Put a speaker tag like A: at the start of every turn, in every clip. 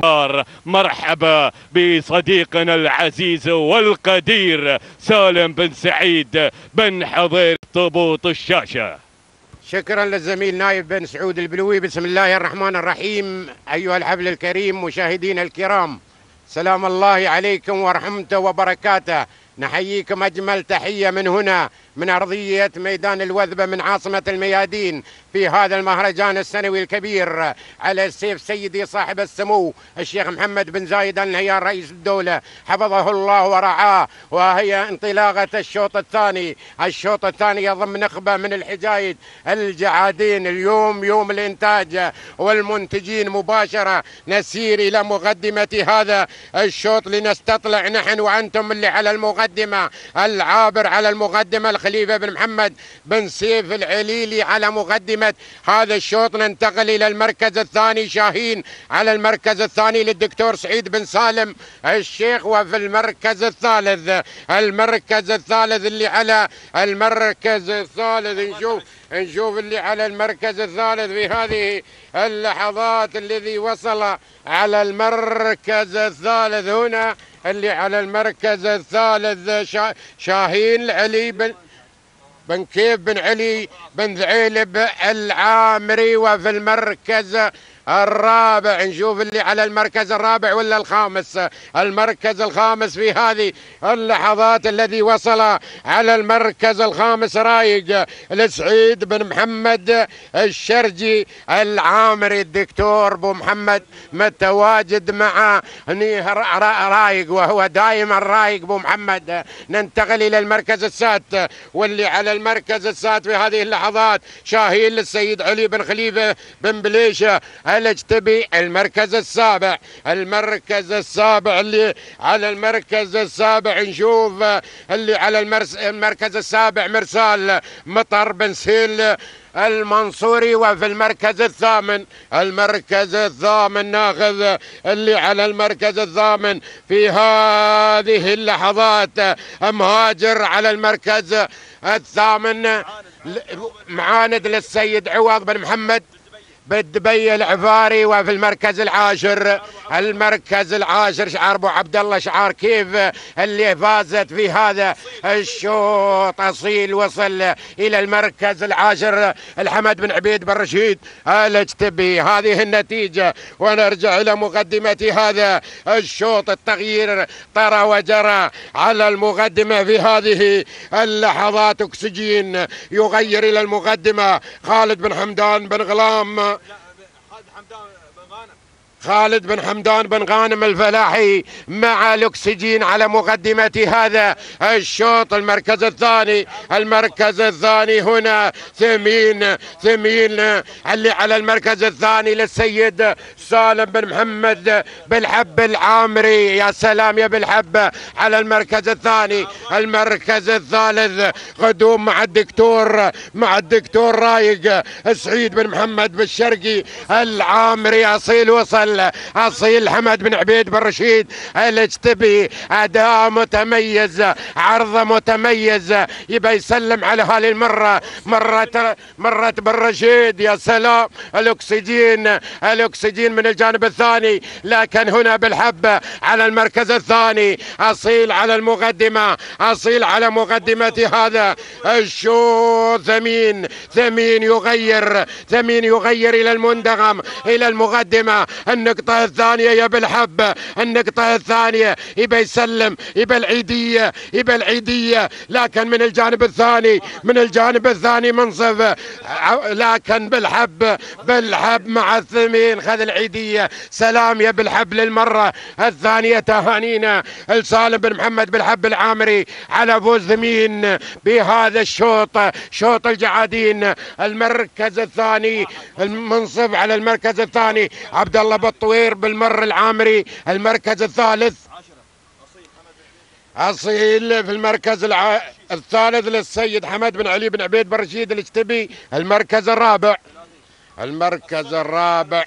A: الأنصار. مرحبا بصديقنا العزيز والقدير سالم بن سعيد بن حضير طبوط الشاشة.
B: شكرا للزميل نايف بن سعود البلوي. بسم الله الرحمن الرحيم. أيها الحفل الكريم مشاهدينا الكرام، سلام الله عليكم ورحمته وبركاته. نحييكم أجمل تحية من هنا من أرضية ميدان الوثبة من عاصمة الميادين في هذا المهرجان السنوي الكبير على السيف سيدي صاحب السمو الشيخ محمد بن زايد آل نهيان رئيس الدولة حفظه الله ورعاه. وهي انطلاقة الشوط الثاني. الشوط الثاني يضم نخبة من الحجايد الجعادين. اليوم يوم الإنتاج والمنتجين مباشرة. نسير إلى مقدمة هذا الشوط لنستطلع نحن وأنتم اللي على المقدمة. العابر على المقدمة الخليفة بن محمد بن سيف العليلي على مقدمة هذا الشوط. ننتقل إلى المركز الثاني شاهين على المركز الثاني للدكتور سعيد بن سالم الشيخ. وفي المركز الثالث اللي على المركز الثالث نشوف اللي على المركز الثالث في هذه اللحظات الذي وصل على المركز الثالث هنا. اللي على المركز الثالث شاهين العلي بن كيف بن علي بن ذعيلب العامري. وفي المركز الرابع نشوف اللي على المركز الرابع ولا الخامس. المركز الخامس في هذه اللحظات الذي وصل على المركز الخامس رايق لسعيد بن محمد الشرجي العامري. الدكتور ابو محمد متواجد مع رايق وهو دائما رايق ابو محمد. ننتقل الى المركز السادس واللي على المركز السادس في هذه اللحظات شاهين للسيد علي بن خليفه بن بليشه الاجتبي. المركز السابع اللي على المركز السابع نشوف اللي على المركز السابع مرسال مطر بن سهيل المنصوري. وفي المركز الثامن ناخذ اللي على المركز الثامن في هذه اللحظات مهاجر على المركز الثامن معاند للسيد عوض بن محمد بالدبي العفاري. وفي المركز العاشر شعار ابو عبد الله شعار كيف اللي فازت في هذا الشوط اصيل. وصل الى المركز العاشر الحمد بن عبيد بن رشيد الاجتبي. هذه النتيجه ونرجع الى مقدمه هذا الشوط. التغيير طرى وجرى على المقدمه في هذه اللحظات. اكسجين يغير الى المقدمه خالد بن حمدان بن غلام خالد بن حمدان بن غانم الفلاحي مع الأكسجين على مقدمة هذا الشوط. المركز الثاني هنا ثمين اللي على المركز الثاني للسيد سالم بن محمد بالحب العامري. يا سلام يا بالحب على المركز الثاني. المركز الثالث قدوم مع الدكتور رايق سعيد بن محمد بالشرقي العامري. أصيل حمد بن عبيد بن رشيد الاجتبي. أداء متميز، عرض متميز، يبى يسلم على هذه المرة مرت بن رشيد. يا سلام الأكسجين من الجانب الثاني. لكن هنا بالحبة على المركز الثاني أصيل على مقدمة هذا الشوط. ثمين يغير إلى المندغم إلى المقدمة. النقطة الثانية يا بالحب، النقطة الثانية يبى يسلم، يبى العيدية، لكن من الجانب الثاني منصف، لكن بالحب مع الثمين خذ العيدية. سلام يا بالحب للمرة الثانية. تهانينا لسالم بن محمد بالحب العامري على فوز ثمين بهذا الشوط، شوط الجعادين. المركز الثاني المنصف على المركز الثاني عبد الله بالطوير بالمر العامري. المركز الثالث أصيل في المركز الثالث للسيد حمد بن علي بن عبيد بن رشيد الاجتبي. المركز الرابع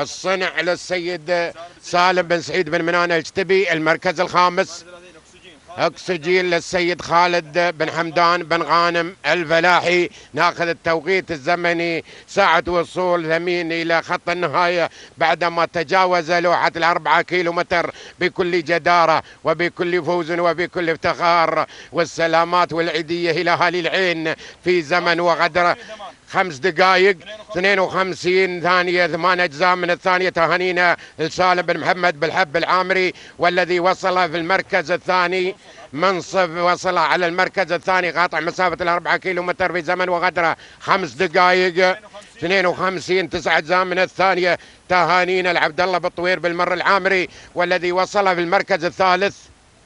B: الصنع للسيد سالم بن سعيد بن منان الاجتبي. المركز الخامس اكسجين للسيد خالد بن حمدان بن غانم الفلاحي. ناخذ التوقيت الزمني ساعة وصول ثمين إلى خط النهاية بعدما تجاوز لوحة ال4 كيلومتر بكل جدارة وبكل فوز وبكل افتخار. والسلامات والعيدية إلى أهالي العين في زمن وغدر 5 دقائق 52 ثانية 8 أجزاء من الثانية. تهانينا لسالم بن محمد بالحب العامري والذي وصل في المركز الثاني. منصف وصل على المركز الثاني قاطع مسافة ال4 كيلومتر في زمن وغدرة 5 دقائق 52 9 أجزاء من الثانية. تهانينا لعبد الله بالطوير بالمر العامري والذي وصل في المركز الثالث.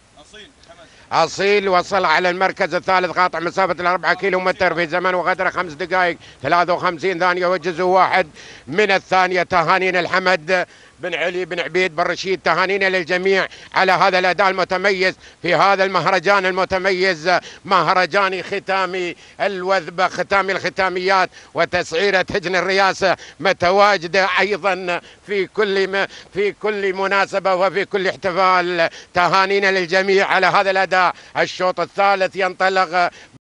B: أصيل وصل على المركز الثالث قاطع مسافة ال4 كيلومتر في زمن وغدرة 5 دقائق 53 ثانية وجزء واحد من الثانية. تهانينا الحمد بن علي بن عبيد بن رشيد. تهانينا للجميع على هذا الأداء المتميز في هذا المهرجان المتميز، مهرجان ختامي الوثبة، ختامي الختاميات وتسعيرة هجن الرئاسة متواجدة أيضا في كل مناسبة وفي كل احتفال. تهانينا للجميع على هذا الأداء. الشوط الثالث ينطلق